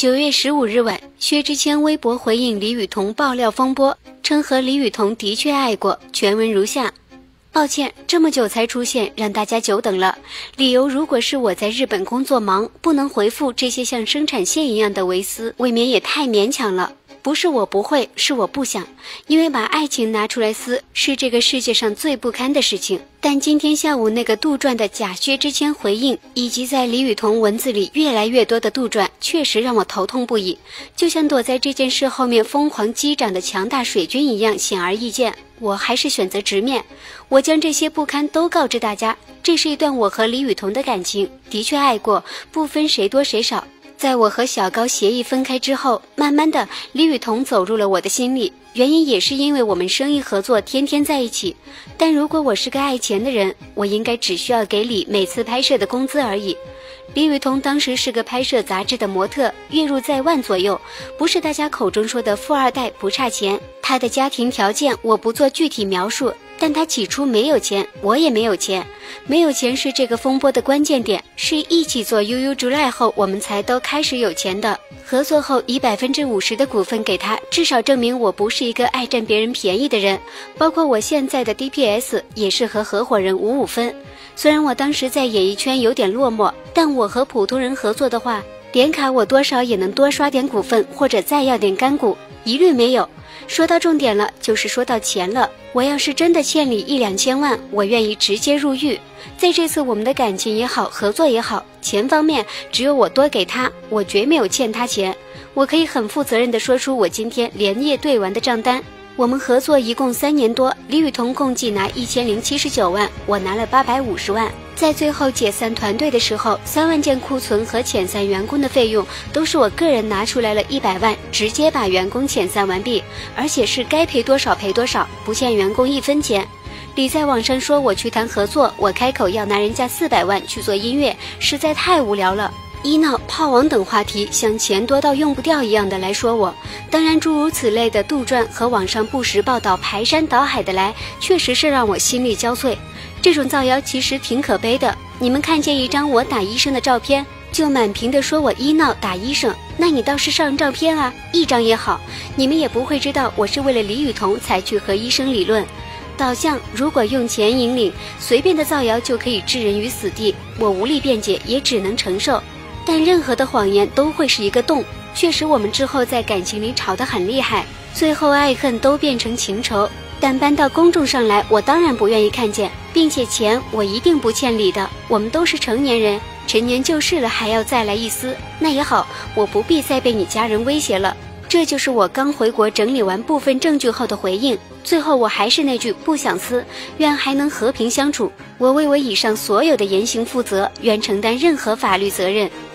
9月15日晚，薛之谦微博回应李雨桐爆料风波，称和李雨桐的确爱过，全文如下：抱歉，这么久才出现，让大家久等了。理由如果是我在日本工作忙，不能回复这些像生产线一样的维斯，未免也太勉强了。不是我不会，是我不想，因为把爱情拿出来撕是这个世界上最不堪的事情。但今天下午那个杜撰的假薛之谦回应，以及在李雨桐文字里越来越多的杜撰，确实让我头痛不已，就像躲在这件事后面疯狂击掌的强大水军一样显而易见。我还是选择直面，我将这些不堪都告知大家。这是一段我和李雨桐的感情，的确爱过，不分谁多谁少。在我和小高协议分开之后，慢慢的李雨桐走入了我的心里，原因也是因为我们生意合作，天天在一起。但如果我是个爱钱的人，我应该只需要给李每次拍摄的工资而已。李雨桐当时是个拍摄杂志的模特，月入在万左右，不是大家口中说的富二代，不差钱。他的家庭条件我不做具体描述，但他起初没有钱，我也没有钱。没有钱是这个风波的关键点，是一起做 UU July 后我们才都开始有钱的。合作后以50%的股份给他，至少证明我不是一个爱占别人便宜的人。包括我现在的 DPS 也是和合伙人5-5分。虽然我当时在演艺圈有点落寞，但我和普通人合作的话，点卡我多少也能多刷点股份，或者再要点干股，一律没有。说到重点了，就是说到钱了。我要是真的欠李1-2千万，我愿意直接入狱。在这次我们的感情也好，合作也好，钱方面只有我多给他，我绝没有欠他钱。我可以很负责任地说出我今天连夜对完的账单。我们合作一共3年多，李雨桐共计拿1079万，我拿了850万。在最后解散团队的时候，3万件库存和遣散员工的费用都是我个人拿出来了100万，直接把员工遣散完毕，而且是该赔多少赔多少，不欠员工1分钱。李在网上说我去谈合作，我开口要拿人家400万去做音乐，实在太无聊了。医闹、炮王等话题像钱多到用不掉一样的来说我，当然诸如此类的杜撰和网上不实报道排山倒海的来，确实是让我心力交瘁。这种造谣其实挺可悲的，你们看见一张我打医生的照片，就满屏的说我医闹打医生，那你倒是上照片啊，一张也好，你们也不会知道我是为了李雨桐才去和医生理论。导向如果用钱引领，随便的造谣就可以置人于死地，我无力辩解，也只能承受。但任何的谎言都会是一个洞，确实我们之后在感情里吵得很厉害，最后爱恨都变成情仇，但搬到公众上来，我当然不愿意看见，并且钱我一定不欠李的，我们都是成年人，陈年旧事了还要再来一丝，那也好，我不必再被你家人威胁了。这就是我刚回国整理完部分证据后的回应。最后我还是那句不想撕，愿还能和平相处。我为我以上所有的言行负责，愿承担任何法律责任。